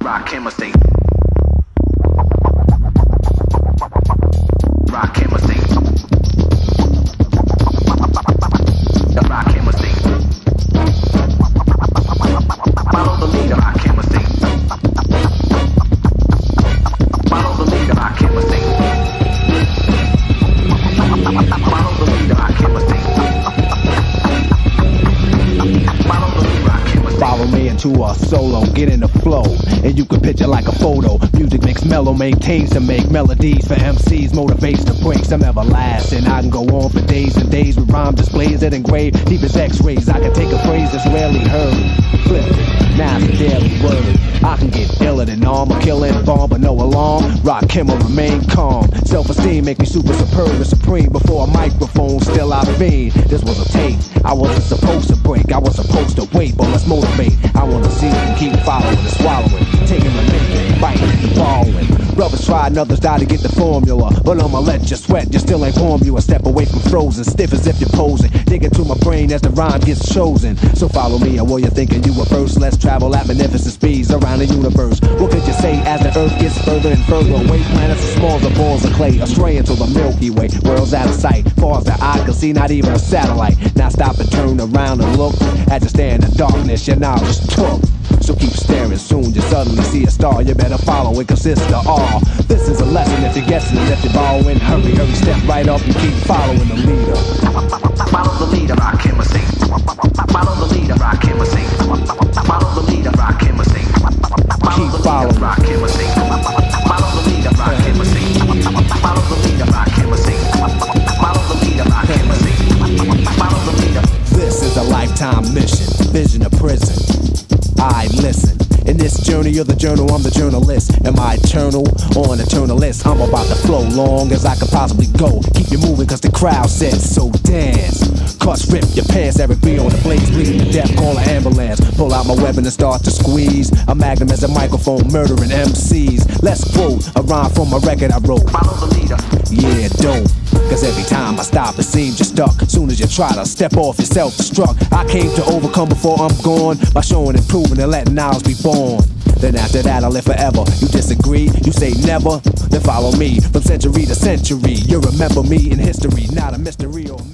Rakim Estate. Rakim Estate. Rakim Estate. Follow the leader, Rakim Estate. Follow the leader, Rakim Estate. Follow the leader, Rakim Estate. Follow the leader, Rakim Estate. Follow me into a solo, get in the flow, and you can picture like a photo. Music makes mellow, maintains to make melodies for MCs, motivates to break some everlasting. I can go on for days and days with rhyme displays that engrave deep as x-rays. I can take a phrase that's rarely heard, flip it, now it's a daily word. I can get iller than armor, killing bomb, but no alarm. Rakim will remain calm. Self-esteem make me super superb and supreme. Before a microphone, still I fiend. This was a tape I wasn't supposed to break. I was supposed to wait, but let's motivate. I wanna see it and keep following and swallowing, taking the making, biting and balling. Brothers try and others die to get the formula, but I'ma let you sweat, you still ain't warm. You a step away from frozen, stiff as if you're posing. Dig into my brain as the rhyme gets chosen. So follow me, or you're thinking you were first. Let's travel at magnificent speeds around the universe. What could you say as the earth gets further and further away? Planets as small as the balls of clay, astray into the Milky Way. World's out of sight, far as the eye can see, not even a satellite. Now stop and turn around and look. As you stare in the darkness, your knowledge took. So keep staring, soon you suddenly see a star. You better follow, it consists of all. This is a lesson if you're guessing, and if you're borrowing, hurry, hurry, step right up and keep following the leader. Follow the leader, Rakim Estate. Follow the leader, Rakim Estate. Follow the leader, Rakim Estate. Keep following. Rakim Estate. Follow the leader, Rakim Estate. Follow the leader, Rakim Estate. Follow the leader, Rakim Estate. Follow the leader. This is a lifetime mission, vision of prison. I listen. In this journey, you're the journal, I'm the journalist. Am I eternal or an eternalist? I'm about to flow long as I could possibly go. Keep you moving cause the crowd says so. Dance, cuss, rip your pants. Eric B on the blades, bleeding to death, call an ambulance. Pull out my weapon and start to squeeze. A magnum as a microphone, murdering MCs. Let's quote a rhyme from a record I wrote. Follow the leader. Yeah, don't. Cause every time I stop, it seems you're stuck. Soon as you try to step off, you're self-destruct. I came to overcome before I'm gone, by showing and proving and letting ours be born. Then after that, I'll live forever. You disagree? You say never? Then follow me from century to century. You remember me in history, not a mystery or